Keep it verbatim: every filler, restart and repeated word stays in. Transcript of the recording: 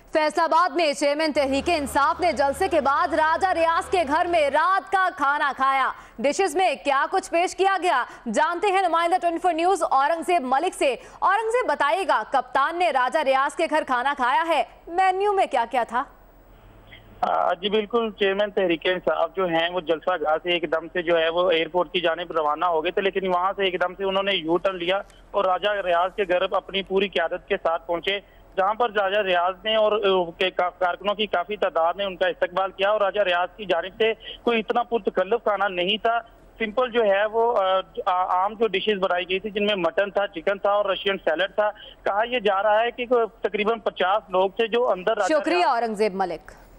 फैसलाबाद में चेयरमैन तहरीके इंसाफ ने जलसे के बाद राजा रियाज के घर में रात का खाना खाया। डिशेस में क्या कुछ पेश किया गया, जानते हैं नुमाइंदा twenty four news Aurangzeb Malik से। औरंगजेब बताइएगा, कप्तान ने राजा रियाज के घर खाना खाया है, मेन्यू में क्या क्या था? जी बिल्कुल, चेयरमैन तहरीके इंसाफ जो हैं वो जलसा गाह से एकदम से जो है वो एयरपोर्ट की जानिब रवाना हो गए थे, लेकिन वहां से एकदम से उन्होंने यू टर्न लिया और राजा रियाज के घर अपनी पूरी क़यादत के साथ पहुंचे, जहां पर राजा रियाज ने और कारकुनों की काफी तादाद ने उनका इस्तकबाल किया। और राजा रियाज की जानिब से कोई इतना पुरतकल्लुफ खाना नहीं था, सिंपल जो है वो आम जो डिशेस बनाई गई थी, जिनमें मटन था, चिकन था और रशियन सैलड था। कहा यह जा रहा है कि तकरीबन पचास लोग थे जो अंदर। शुक्रिया औरंगजेब मलिक।